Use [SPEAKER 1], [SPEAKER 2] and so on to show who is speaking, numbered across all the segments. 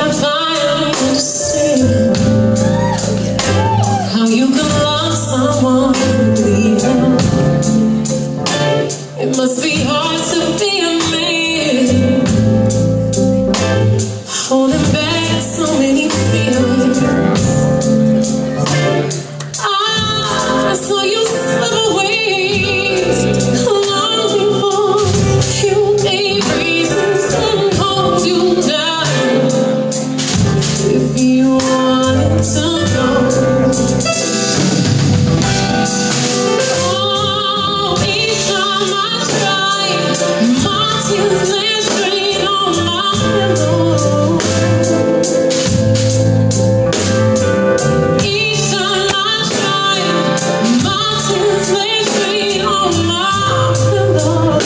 [SPEAKER 1] I finally understand how you can love someone and leave them. It must be hard to be a man, holding back so many feelings. I saw you slip away, longing for you, gave reasons to hold you down. If you wanted to know, oh, each time I try, my tears land straight on my pillow. Each time I try, my tears land straight on my pillow.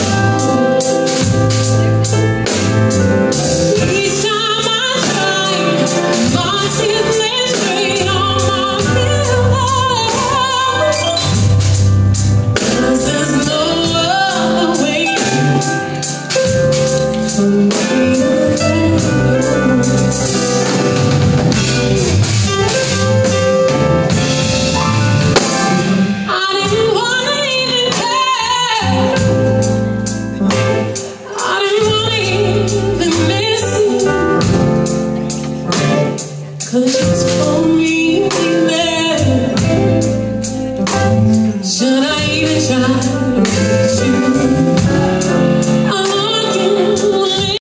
[SPEAKER 1] Each time I try, my tears land straight on my pillow. 'Cause there's no other way for me to live. I didn't wanna even care. I didn't wanna even miss you. 'Cause you told me that. Should I even try?